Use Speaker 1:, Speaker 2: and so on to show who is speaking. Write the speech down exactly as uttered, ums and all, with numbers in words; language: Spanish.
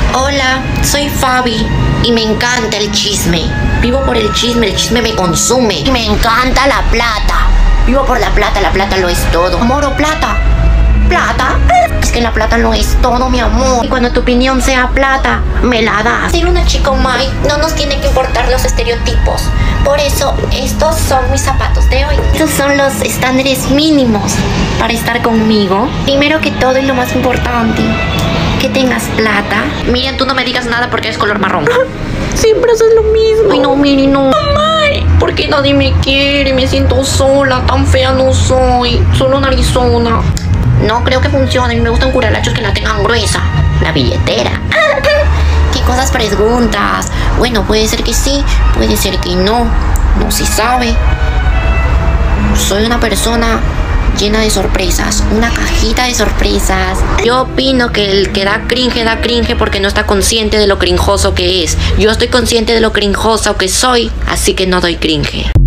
Speaker 1: Hola, soy Fabi y me encanta el chisme. Vivo por el chisme, el chisme me consume. Y me encanta la plata. Vivo por la plata, la plata lo es todo. Amor o plata. ¿Plata? Es que la plata lo es todo, mi amor. Y cuando tu opinión sea plata, me la das. Ser una chica Mai no nos tiene que importar los estereotipos. Por eso, estos son mis zapatos de hoy. Estos son los estándares mínimos para estar conmigo. Primero que todo y lo más importante, que tengas plata. Miren, tú no me digas nada porque eres color marrón. Siempre haces lo mismo. Ay, no, Miri, no. Ay, ¿por qué nadie me quiere? Me siento sola, tan fea no soy. Solo narizona. No creo que funcione. Me gustan curalachos que la tengan gruesa. La billetera. ¿Qué cosas preguntas? Bueno, puede ser que sí, puede ser que no. No se sabe. Soy una persona llena de sorpresas, una cajita de sorpresas. Yo opino que el que da cringe, da cringe porque no está consciente de lo crinjoso que es. Yo estoy consciente de lo crinjoso que soy, así que no doy cringe.